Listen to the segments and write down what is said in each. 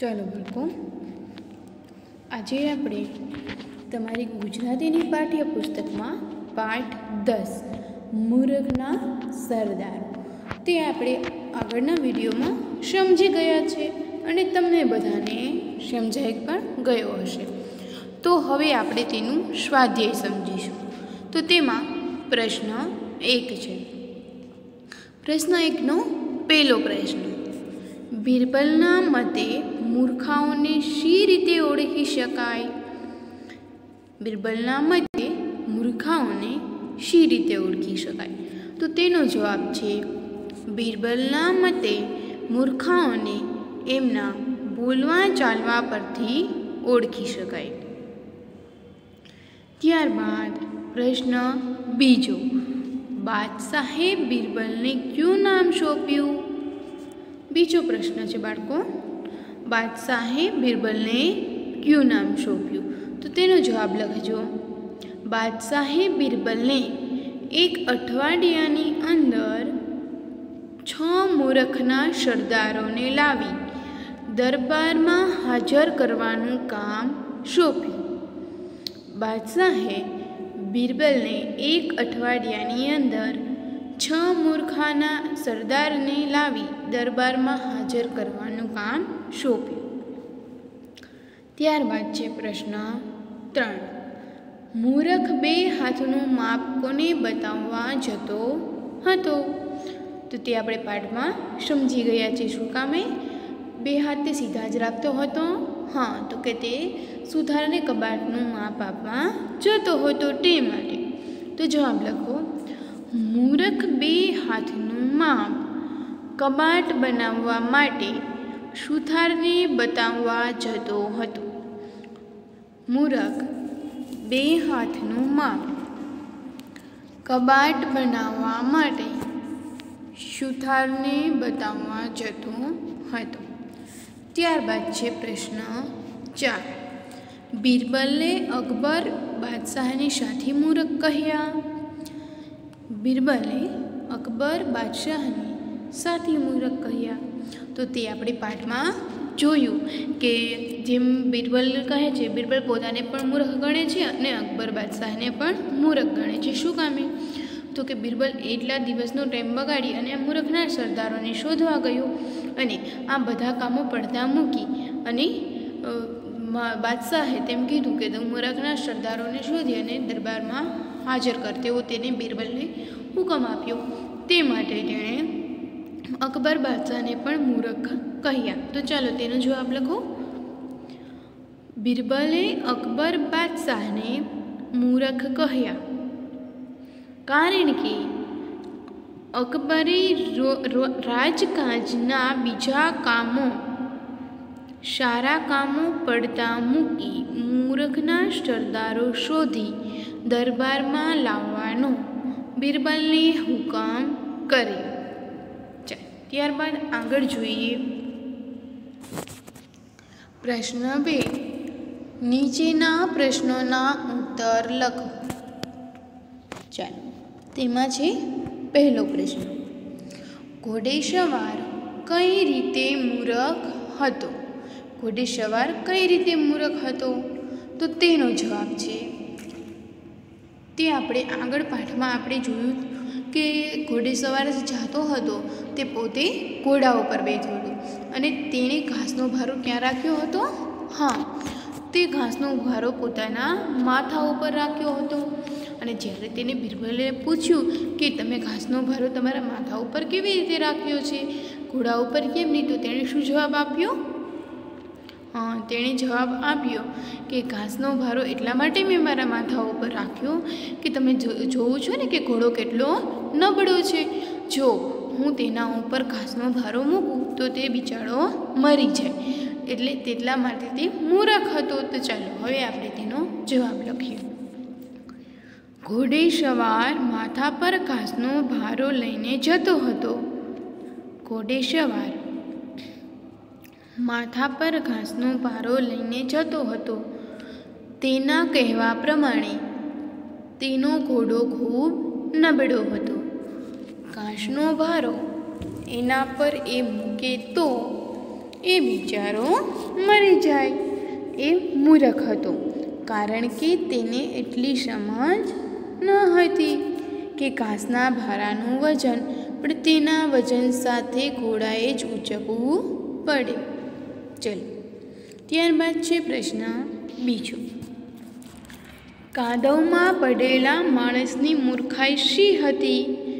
ચાલો બાળકો, આજે આપણે તમારી ગુજરાતીની પાઠ્યપુસ્તકમાં પાઠ 10 મૂરખના સરદારો તે આપણે આગળના વિડીયોમાં સમજી ગયા છે અને તમને બધાને સમજાઈ પણ ગયો હશે. તો હવે આપણે તેનું સ્વાધ્યાય સમજીશું. તો તેમાં પ્રશ્ન 1 છે. પ્રશ્ન 1નો પહેલો પ્રશ્ન, બિરબલના મતે મૂર્ખાઓને શી રીતે ઓળખી શકાય? બિરબલના મતે મૂર્ખાઓને શી રીતે ઓળખી શકાય? તો તેનો જવાબ છે, બિરબલના મતે મૂર્ખાઓને એમના બોલવા ચાલવા પરથી ઓળખી શકાય. ત્યારબાદ પ્રશ્ન બીજો, બાદશાહે બિરબલને ક્યું નામ સોંપ્યું? બીજો પ્રશ્ન છે બાળકો, બાદશાહે બિરબલને ક્યું નામ સોંપ્યું? તો તેનો જવાબ લખજો. બાદશાહે બિરબલને એક અઠવાડિયાની અંદર 6 મૂરખના સરદારોને લાવી દરબારમાં હાજર કરવાનું કામ સોંપ્યું. બાદશાહે બિરબલને એક અઠવાડિયાની અંદર 6 મૂર્ખાના સરદારને લાવી દરબારમાં હાજર કરવાનું કામ સોંપ્યું. ત્યારબાદ છે પ્રશ્ન 3, મૂરખ 2 હાથનું માપ કોને બતાવવા જતો હતો? તો તે આપણે પાઠમાં સમજી ગયા છે. શું કામે 2 હાથ તે સીધા જ રાખતો હતો? હા, તો કે તે સુથારને કબાટનું માપ આપવા જતો હતો તે માટે. તો જવાબ લખો, મૂરખ 2 હાથનું માપ કબાટ બનાવવા માટે સુથારને બતાવવા જતો હતો. મૂરખ 2 હાથનું માપ કબાટ બનાવવા માટે સુથારને બતાવવા જતો હતો. ત્યારબાદ છે પ્રશ્ન 4, બિરબલે અકબર બાદશાહને સાથી મૂરખ કહ્યા? બિરબલે અકબર બાદશાહને સાથી મૂરખ કહ્યા. તો તે આપણે પાઠમાં જોયું કે જેમ બિરબલ કહે છે, બિરબલ પોતાને પણ મૂર્ખ ગણે છે અને અકબર બાદશાહને પણ મૂરખ ગણે છે. શું કામે? તો કે બિરબલ એટલા દિવસનો ટાઈમ બગાડી અને મૂર્ખના સરદારોને શોધવા ગયો અને આ બધા કામો પડતા મૂકી અને બાદશાહે તેમ કીધું કે તું મૂરખના સરદારોને શોધી અને દરબારમાં હાજર કર, તેવો તેને બિરબલને હુકમ આપ્યો. તે માટે તેણે અકબર બાદશાહને પણ મૂરખ કહ્યા. તો ચાલો તેનો જવાબ લખો. બિરબલે અકબર બાદશાહને મૂરખ કહ્યા કારણ કે અકબરે રાજકાજના બીજા કામો સારા કામો પડતા મૂકી મૂરખના સરદારો શોધી દરબારમાં લાવવાનો બિરબલને હુકમ કર્યો. ત્યારબાદ આગળ જોઈએ. પ્રશ્ન 2, નીચેના પ્રશ્નોના ઉત્તર લખો. ચાલો, તેમાં છે પહેલો પ્રશ્ન, ઘોડેસવાર કઈ રીતે મૂરખ હતો? ઘોડેસવાર કઈ રીતે મૂરખ હતો? તો તેનો જવાબ છે, તે આપણે આગળ પાઠમાં આપણે જોયું કે ઘોડેસવાર જાતો હતો તે પોતે ઘોડા ઉપર બેઠો હતો અને તેણે ઘાસનો ભારો ક્યાં રાખ્યો હતો? હા, તે ઘાસનો ભારો પોતાના માથા ઉપર રાખ્યો હતો. અને જ્યારે તેને બિરબલે પૂછ્યું કે તમે ઘાસનો ભારો તમારા માથા ઉપર કેવી રીતે રાખ્યો છે, ઘોડા ઉપર કેમ નહીં? તો તેણે શું જવાબ આપ્યો? હા, તેણે જવાબ આપ્યો કે ઘાસનો ભારો એટલા માટે મેં મારા માથા ઉપર રાખ્યો કે તમે જોવું છો ને કે ઘોડો કેટલો નબળો છે. જો હું તેના ઉપર ઘાસનો ભારો મૂકું તો તે બિચારો મરી જાય, એટલે તેટલા માટે તે મૂરખ હતો. તો ચાલો હવે આપણે તેનો જવાબ લખીએ. ઘોડેસવાર માથા પર ઘાસનો ભારો લઈને જતો હતો. ઘોડેસવાર માથા પર ઘાસનો ભારો લઈને જતો હતો. તેના કહેવા પ્રમાણે તેનો ઘોડો ખૂબ નબળો હતો. ઘાસનો ભારો એના પર એ મૂકે તો એ બિચારો મરી જાય. એ મૂર્ખ હતો, કારણ કે તેને એટલી સમજ ન હતી કે ઘાસના ભારાનું વજન પણ તેના વજન સાથે ઘોડાએ જ ઊંચકવું પડે. ચલો, ત્યારબાદ છે પ્રશ્ન બીજો. કાદવમાં પડેલા માણસની મૂર્ખાઈ શી હતી?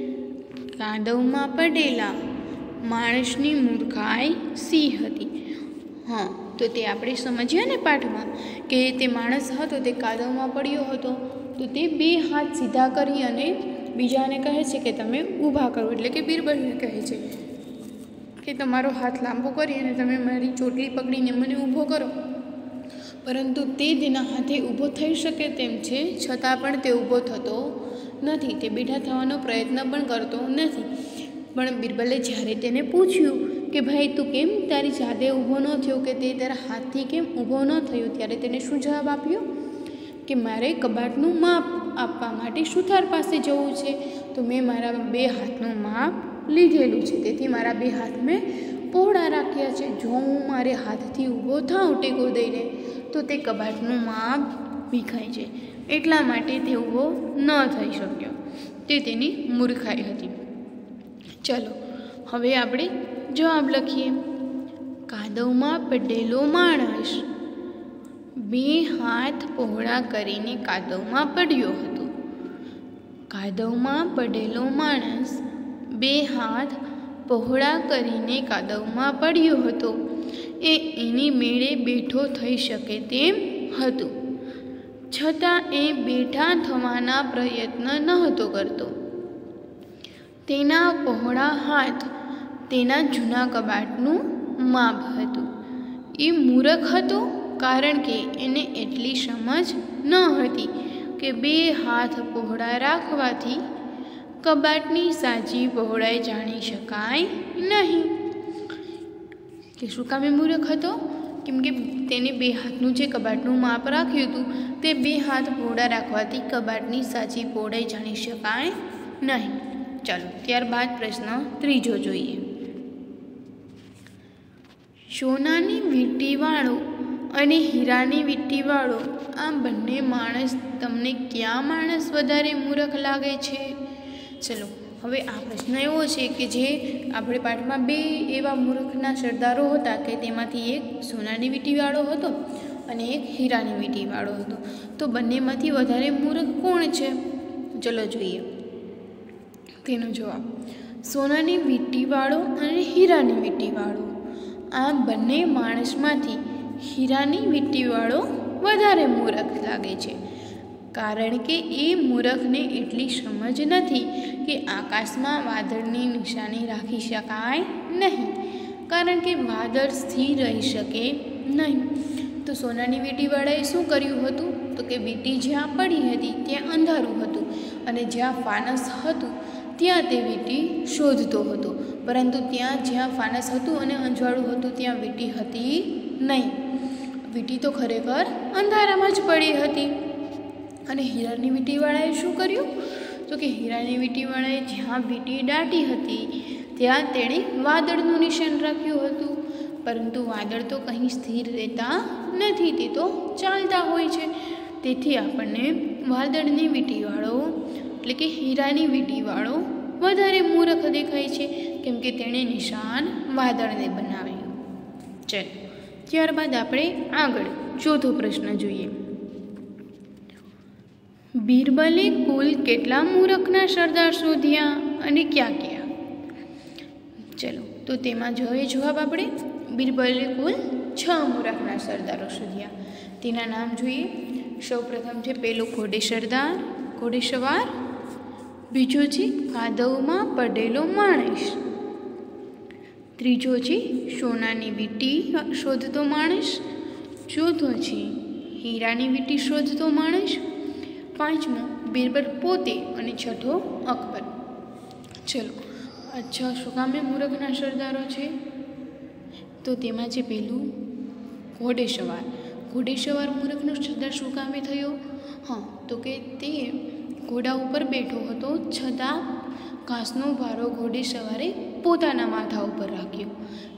કાદવમાં પડેલા માણસની મૂર્ખાઈ શી હતી? હા, તો તે આપણે સમજ્યા ને પાઠમાં કે તે માણસ હતો તે કાદવમાં પડ્યો હતો, તો તે બે હાથ સીધા કરી અને બીજાને કહે છે કે તમે ઊભા કરો, એટલે કે બિરબલને કહે છે કે તમારો હાથ લાંબો કરી અને તમે મારી ચોટલી પકડીને મને ઊભો કરો. પરંતુ તે તેના હાથે ઊભો થઈ શકે તેમ છે, છતાં પણ તે ઊભો થતો નથી. તે બેઠા થવાનો પ્રયત્ન પણ કરતો નથી. પણ બિરબલે જ્યારે તેને પૂછ્યું કે ભાઈ તું કેમ તારી જાતે ઊભો ન થયો, કે તે તારા હાથથી કેમ ઊભો ન થયો, ત્યારે તેને શું જવાબ આપ્યો કે મારે કબાટનું માપ આપવા માટે સુથાર પાસે જવું છે, તો મેં મારા બે હાથનું માપ લીધેલું છે, તેથી મારા બે હાથ મેં પહોળા રાખ્યા છે. જો હું મારે હાથથી ઊભો થાઉં ટેકો દઈને તો તે કબાટનું માપ ભીખાય છે, એટલા માટે તે ઊભો ન થઈ શક્યો. તે તેની મૂર્ખાઈ હતી. ચલો, હવે આપણે જવાબ લખીએ. કાદવમાં પડેલો માણસ બે હાથ પહોળા કરીને કાદવમાં પડ્યો હતો. કાદવમાં પડેલો માણસ બે હાથ પહોળા કરીને કાદવમાં પડ્યો હતો. એ એની મેળે બેઠો થઈ શકે તેમ હતું, છતાં એ બેઠા થવાના પ્રયત્ન નહોતો કરતો. તેના પહોળા હાથ તેના જૂના કબાટનું માપ હતું. એ મૂર્ખ હતો, કારણ કે એને એટલી સમજ ન હતી કે બે હાથ પહોળા રાખવાથી કબાટની સાચી પહોળાઈ જાણી શકાય નહીં. કે શું કામ એ મૂર્ખ હતો? કેમ કે તેને બે હાથનું જે કબાટનું માપ રાખ્યું હતું તે બે હાથ પહોળા રાખવાથી કબાટની સાચી પહોળાઈ જાણી શકાય નહીં. ચાલો, ત્યારબાદ પ્રશ્ન ત્રીજો જોઈએ. સોનાની વીંટીવાળો અને હીરાની વીંટીવાળો, આ બંને માણસ તમને ક્યાં માણસ વધારે મૂર્ખ લાગે છે? ચલો, હવે આ પ્રશ્ન એવો છે કે જે આપણે પાઠમાં બે એવા મૂર્ખના સરદારો હતા કે તેમાંથી એક સોનાની વીંટીવાળો હતો અને એક હીરાની વીંટીવાળો હતો. તો બંનેમાંથી વધારે મૂર્ખ કોણ છે? ચલો જોઈએ તેનો જવાબ. સોનાની વીંટીવાળો અને હીરાની વીંટીવાળો, આ બંને માણસમાંથી હીરાની વીંટીવાળો વધારે મૂર્ખ લાગે છે, કારણ કે એ મૂર્ખને એટલી સમજ નથી કે આકાશમાં વાદળની નિશાની રાખી શકાય નહીં, કારણ કે વાદળ સ્થિર રહી શકે નહીં. તો સોનાની વીંટીવાળાએ શું કર્યું હતું? તો કે વીંટી જ્યાં પડી હતી ત્યાં અંધારું હતું અને જ્યાં ફાનસ હતું ત્યાં તે વીંટી શોધતો હતો, પરંતુ જ્યાં ફાનસ હતું અને અંજવાળું હતું ત્યાં વીંટી હતી નહીં. વીંટી તો ખરેખર અંધારામાં જ પડી હતી. અને હીરાની વીંટીવાળાએ શું કર્યું? તો કે હીરાની વીંટીવાળાએ જ્યાં વીંટી દાટી હતી ત્યાં તેણે વાદળનું નિશાન રાખ્યું હતું, પરંતુ વાદળ તો કંઈ સ્થિર રહેતા નથી, તે તો ચાલતા હોય છે. તેથી આપણને વાદળની વીંટીવાળો એટલે કે હીરાની વીંટીવાળો વધારે મૂર્ખ દેખાય છે, કેમ કે તેણે નિશાન વાદળને બનાવ્યું. ચલો, ત્યારબાદ આપણે આગળ ચોથો પ્રશ્ન જોઈએ. બિરબલે કુલ કેટલા મૂર્ખના સરદાર શોધ્યા અને ક્યાં ક્યાં? ચલો, તો તેમાં જોઈએ જવાબ આપણે. બિરબલે કુલ 6 મૂર્ખના સરદારો શોધ્યા. તેના નામ જોઈએ. સૌપ્રથમ છે પેલો ઘોડેસવાર, બીજો છે કાદવમાં પડેલો માણસ, ત્રીજો છે સોનાની વીંટી શોધતો માણસ, ચોથો છે હીરાની વીંટી શોધતો માણસ, પાંચમો બિરબલ પોતે અને છઠ્ઠો અકબર. ચલો, અચ્છા, શું કામે મૂર્ખના સરદારો છે? તો તેમાં છે પહેલું ઘોડેસવાર મૂર્ખનો સરદાર શું કામે થયો? હા, તો કે તે ઘોડા ઉપર બેઠો હતો, છતાં ઘાસનો ભારો ઘોડેસવારે પોતાના માથા ઉપર રાખ્યો.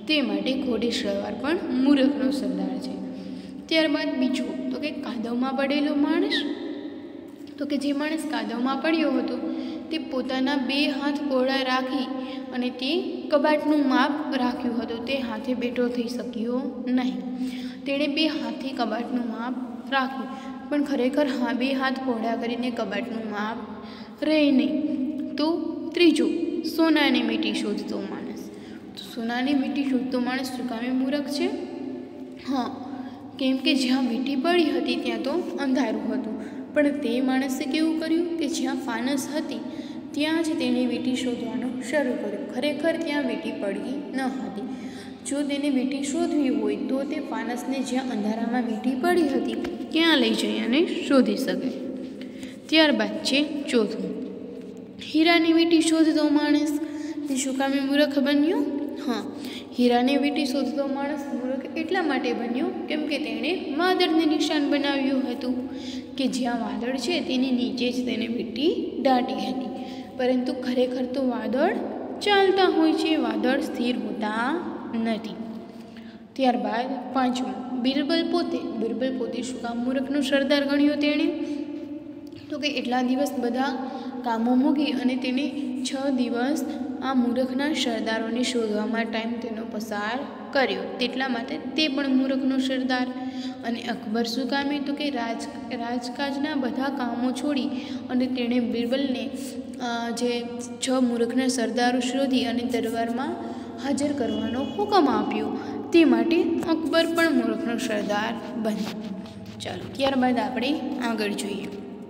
તે માટે ઘોડેસવાર પણ મૂરખનો સરદાર છે. ત્યારબાદ બીજું તો કે કાદવમાં પડેલો માણસ. તો કે જે માણસ કાદવમાં પડ્યો હતો તે પોતાના 2 હાથ પહોળા રાખી અને તે કબાટનું માપ રાખ્યું હતું. તે હાથે બેઠો થઈ શક્યો નહીં. તેણે 2 હાથથી કબાટનું માપ રાખ્યું, પણ ખરેખર 2 હાથ પહોળા કરીને કબાટનું માપ રહે નહીં. તો ત્રીજું, સોનાની મીઠી શોધતો માણસ. તો સોનાની મીઠી શોધતો માણસ શું કામે મૂરખ છે? હા, કેમ કે જ્યાં વીંટી પડી હતી ત્યાં તો અંધારું હતું, પણ તે માણસે કેવું કર્યું કે જ્યાં ફાનસ હતી ત્યાં જ તેણે વીંટી શોધવાનું શરૂ કર્યું. ખરેખર ત્યાં વીંટી પડી ન હતી. જો તેને વીંટી શોધવી હોય તો તે ફાનસને જ્યાં અંધારામાં વીંટી પડી હતી ત્યાં લઈ જઈ અને શોધી શકે. ત્યારબાદ છે ચોથું, હીરાની વીંટી શોધતો માણસ. તે શું કામે મૂર્ખ બન્યો? હા, હીરાની વીંટી શોધતો માણસ મૂર્ખ એટલા માટે બન્યો કેમ કે તેણે વાદળને નિશાન બનાવ્યું હતું કે જ્યાં વાદળ છે તેની નીચે જ તેને વીંટી દાટી હતી. પરંતુ ખરેખર તો વાદળ ચાલતા હોય છે, વાદળ સ્થિર હોતા નથી. ત્યારબાદ પાંચમું, બિરબલ પોતે શું કામ મૂર્ખનો સરદાર ગણ્યો તેણે? તો કે એટલા દિવસ બધા કામો મૂકી અને તેને 6 દિવસ આ મૂર્ખના સરદારોને શોધવામાં ટાઈમ તેનો પસાર કર્યો. તેટલા માટે તે પણ મૂર્ખનો સરદાર. અને અકબર શું કામે? તો કે રાજકાજના બધા કામો છોડી અને તેણે બિરબલને જે 6 મૂર્ખના સરદારો શોધી અને દરબારમાં હાજર કરવાનો હુકમ આપ્યો. તે માટે અકબર પણ મૂર્ખનો સરદાર બન્યો. ચાલો ત્યારબાદ આપણે આગળ જોઈએ.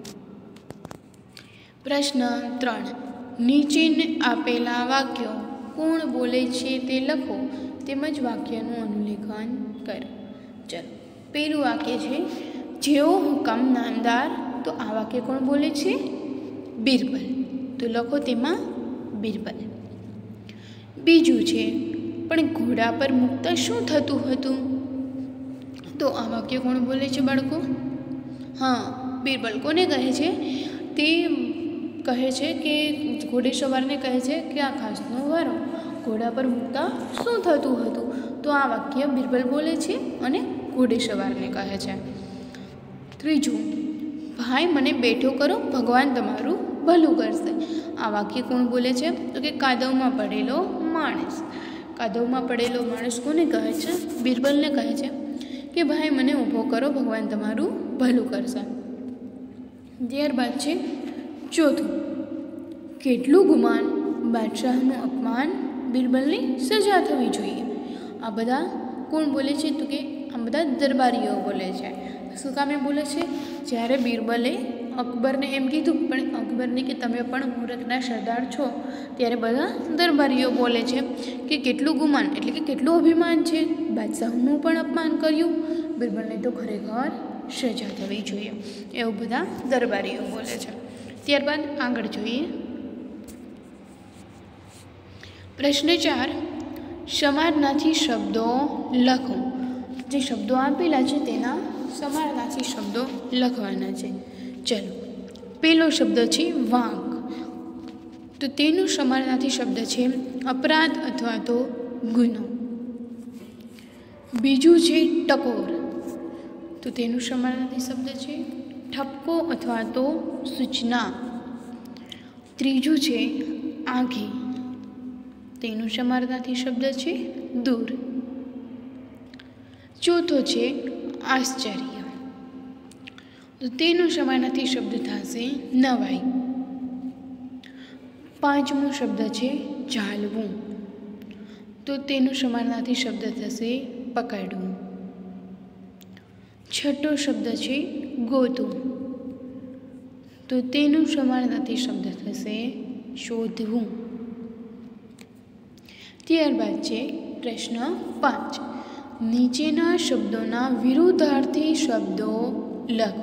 પ્રશ્ન 3, નીચે આપેલા વાક્યો કોણ બોલે છે તે લખો તેમજ વાક્યનું અનુલેખન કરો. ચાલો, પહેલું વાક્ય છે જેવો હુકમ નામદાર. તો આ વાક્ય કોણ બોલે છે? બિરબલ. તો લખો તેમાં બિરબલ. બીજું છે પણ ઘોડા પર મૂકતા શું થતું હતું? તો આ વાક્ય કોણ બોલે છે બાળકો? હા, બિરબલ. કોને કહે છે? તે કહે છે કે ઘોડેસવારને કહે છે કે આ ખાસનો વારો ઘોડા પર મૂકતા શું થતું હતું? તો આ વાક્ય બિરબલ બોલે છે અને ઘોડેસવારને કહે છે. ત્રીજું, ભાઈ મને બેઠો કરો, ભગવાન તમારું ભલું કરશે. આ વાક્ય કોણ બોલે છે? તો કે કાદવમાં પડેલો માણસ. કાદવમાં પડેલો માણસ કોને કહે છે? બિરબલને કહે છે કે ભાઈ મને ઊભો કરો, ભગવાન તમારું ભલું કરશે. ત્યારબાદ છે ચોથું, કેટલું ગુમાન, બાદશાહનું અપમાન, બિરબલની સજા થવી જોઈએ. આ બધા કોણ બોલે છે? તો કે આ બધા દરબારીઓ બોલે છે. શું કામે બોલે છે? જ્યારે બિરબલે અકબરને એમ કીધું પણ અકબરને કે તમે પણ મૂર્ખના સરદાર છો, ત્યારે બધા દરબારીઓ બોલે છે કે કેટલું ગુમાન એટલે કે કેટલું અભિમાન છે, બાદશાહનું પણ અપમાન કર્યું, બિરબલને તો ખરેખર સજા થવી જોઈએ. એવું બધા દરબારીઓ બોલે છે. ત્યારબાદ આગળ જોઈએ. પ્રશ્ન 4, સમાનાર્થી શબ્દો લખો. જે શબ્દો આપેલા છે તેના સમાનાર્થી શબ્દો લખવાના છે. ચલો, પહેલો શબ્દ છે વાંક. તો તેનું સમાનાર્થી શબ્દ છે અપરાધ અથવા તો ગુનો. બીજું છે ટકોર. તો તેનું સમાનાર્થી શબ્દ છે ઠપકો અથવા તો સૂચના. ત્રીજું છે આંખી. તેનું સમાનાર્થી શબ્દ છે દૂર. ચોથો છે આશ્ચર્ય. તો તેનું સમાનાર્થી શબ્દ થશે નવાઈ. પાંચમો શબ્દ છે ઝાલવું. તો તેનું સમાનાર્થી શબ્દ થશે પકડવું. છઠ્ઠો શબ્દ છે ગોતવું. તો તેનું સમાનાર્થી શબ્દ થશે શોધવું. ત્યારબાદ છે પ્રશ્ન 5, નીચેના શબ્દોના વિરુદ્ધાર્થી શબ્દો લખો.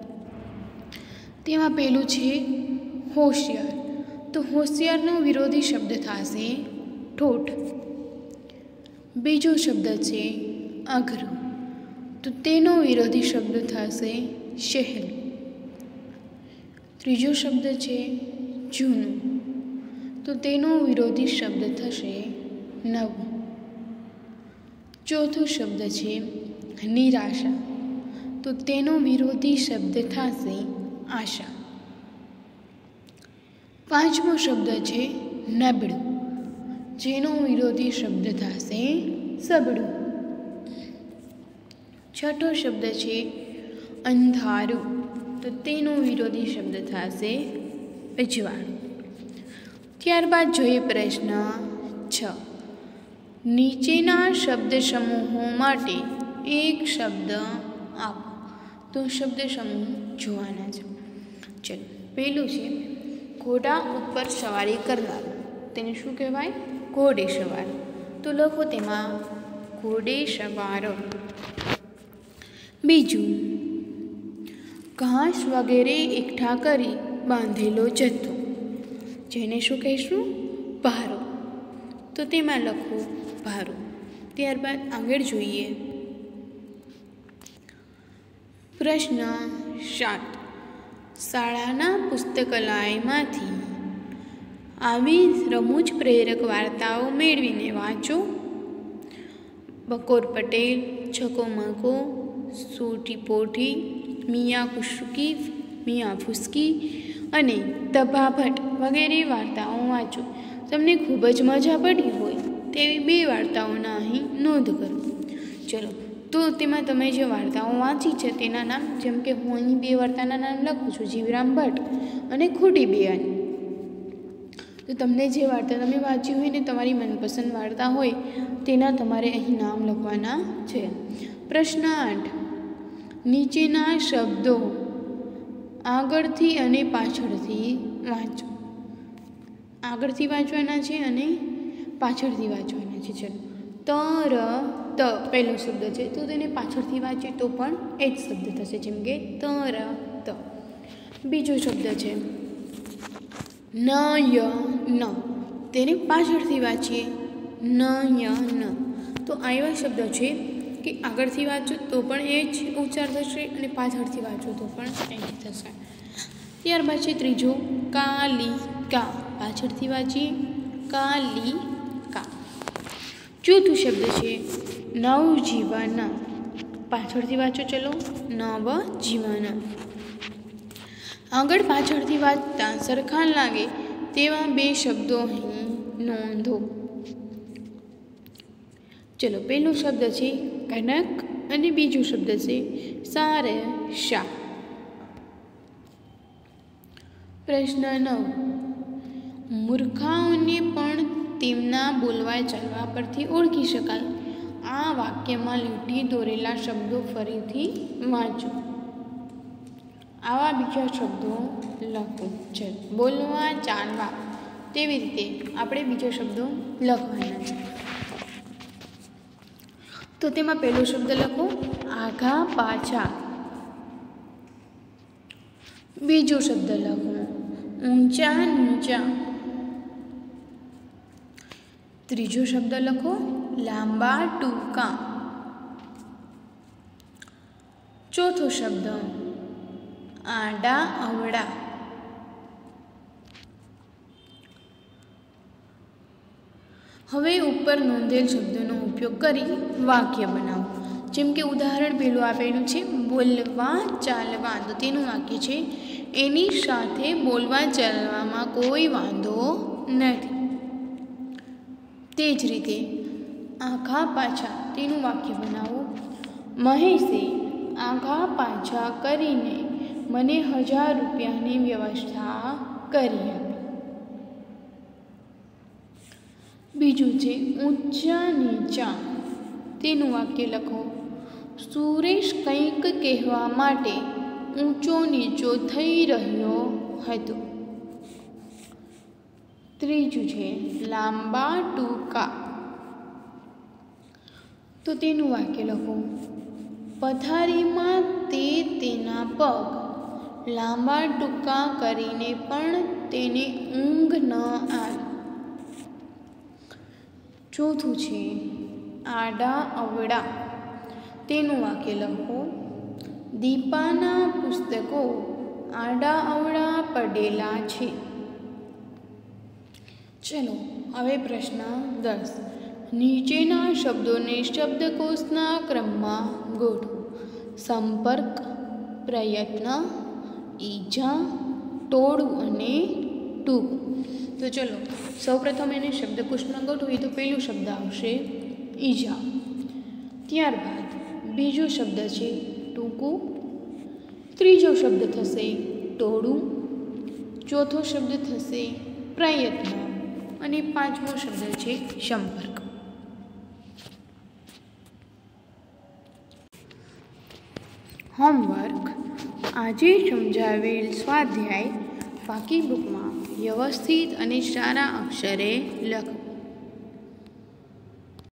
તેમાં પહેલું છે હોશિયાર. તો હોશિયારનો વિરોધી શબ્દ થશે ઠોઠ. બીજો શબ્દ છે અઘરું. તો તેનો વિરોધી શબ્દ થશે સહેલું. ત્રીજો શબ્દ છે જૂનું. તો તેનો વિરોધી શબ્દ થશે નવું. ચોથો શબ્દ છે નિરાશા, તો તેનો વિરોધી શબ્દ થશે આશા. પાંચમો શબ્દ છે નબળું, જેનો વિરોધી શબ્દ થશે સબળું. છઠ્ઠો શબ્દ છે અંધારું, તો તેનો વિરોધી શબ્દ થશે અજવાળું. ત્યારબાદ જોઈએ પ્રશ્ન 6. નીચેના શબ્દ સમૂહો માટે એક શબ્દ આપો. તો શબ્દ સમૂહ જોવાના છે. ચલો, પહેલું છે ઘોડા ઉપર સવારી કરનાર, તેને શું કહેવાય? ઘોડે સવાર. તો લખો તેમાં ઘોડે સવાર. બીજું, ઘાસ વગેરે એકઠા કરી બાંધેલો જથ્થો, જેને શું કહીશું? ભારો. તો તેમાં લખો ભારો. ત્યારબાદ આગળ જોઈએ પ્રશ્ન 7. શાળાના પુસ્તકાલયમાંથી આવી રમૂજ પ્રેરક વાર્તાઓ મેળવીને વાંચો. બકોર પટેલ, છકો મકો, સોટી પોઠી, મિયા કુશુકી, મિયા ફુસકી અને તભા ભટ્ટ વગેરે વાર્તાઓ વાંચો. તમને ખૂબ જ મજા પડી હોય તેવી 2 વાર્તાઓના અહીં નોંધ કરો. ચલો, તો તેમાં તમે જે વાર્તાઓ વાંચી છે તેના નામ, જેમ કે હું અહીં 2 વાર્તાના નામ લખું છું, જીવરામ ભટ્ટ અને ખોટી બેવાની. તો તમને જે વાર્તા તમે વાંચી હોય ને તમારી મનપસંદ વાર્તા હોય તેના તમારે અહીં નામ લખવાના છે. પ્રશ્ન 8. નીચેના શબ્દો આગળથી અને પાછળથી વાંચો. આગળથી વાંચવાના છે અને પાછળથી વાંચવાના છે. ચલો, ત પહેલો શબ્દ છે, તો તેને પાછળથી વાંચીએ તો પણ એ જ શબ્દ થશે, જેમ કે તરત. બીજો શબ્દ છે નયન, તેને પાછળથી વાંચીએ નયન. તો આ એવા શબ્દો છે કે આગળથી વાંચો તો પણ એ જ ઉચ્ચાર થશે અને પાછળથી વાંચો તો પણ એ જ થશે. ત્યારબાદ છે ત્રીજો કાલિકા, પાછળથી વાંચીએ કાલિકા. ચોથું શબ્દ છે નવજીવન, પાછળથી વાંચો. ચલો, નવજીવન. આગળ પાછળથી વાંચતા સરખા લાગે તેવા 2 શબ્દો અહીં નોંધો. ચલો, પહેલો શબ્દ છે કનક અને બીજો શબ્દ છે સારસા. પ્રશ્ન 9. મૂર્ખાઓને પણ તેમના બોલવા ચાલવા પરથી ઓળખી શકાય. આ વાક્યમાં લીટી દોરેલા શબ્દો ફરીથી વાંચો. આવા બીજા શબ્દો લખો. છે બોલવા ચાલવા, તેવી રીતે આપણે બીજા શબ્દો લખવાના છે. તો તેમાં પહેલો શબ્દ લખો આઘા પાછા. બીજો શબ્દ લખો ઊંચા નીચા. ત્રીજો શબ્દ લખો લાંબા ટૂંકા. ચોથો શબ્દ આડા અવળા. હવે ઉપર નોંધેલ શબ્દોનો ઉપયોગ કરી વાક્ય બનાવો. જેમ કે ઉદાહરણ પેલું આપેલું છે બોલવા ચાલવા, તો તેનું વાક્ય છે એની સાથે બોલવા ચાલવામાં કોઈ વાંધો નથી. તે જ રીતે આઘા પાછા, તેનું વાક્ય બનાવો મહેશે આઘા પાછા કરીને મને 1000 રૂપિયાની વ્યવસ્થા કરી આપી. બીજું છે ઊંચા નીચા, તેનું વાક્ય લખો સુરેશ કંઈક કહેવા માટે ઊંચો નીચો થઈ રહ્યો હતો. ત્રીજું છે લાંબા ટૂંકા, તો તેનું વાક્ય લખો પથારીમાં તે તેના પગ લાંબા ટૂંકા કરીને પણ તેને ઊંઘ ન આવી. ચોથું છે આડા અવળા, તેનું વાક્ય લખો દીપાના પુસ્તકો આડા અવળા પડેલા છે. ચલો હવે પ્રશ્ન 10. નીચેના શબ્દોને શબ્દકોશના ક્રમમાં ગોઠવો. સંપર્ક, પ્રયત્ન, ઈજા, ટોળું અને ટૂંકું. તો ચલો સૌપ્રથમ એને શબ્દકોશમાં ગોઠવીએ તો પહેલો શબ્દ આવશે ઈજા. ત્યારબાદ બીજો શબ્દ છે ટૂંકું, ત્રીજો શબ્દ થશે ટોળું, ચોથો શબ્દ થશે પ્રયત્ન અને પાંચમો શબ્દ છે સંપર્ક. હોમવર્ક. આજે સમજાવેલ સ્વાધ્યાય પાકી બુકમાં વ્યવસ્થિત અને સારા અક્ષરે લખો.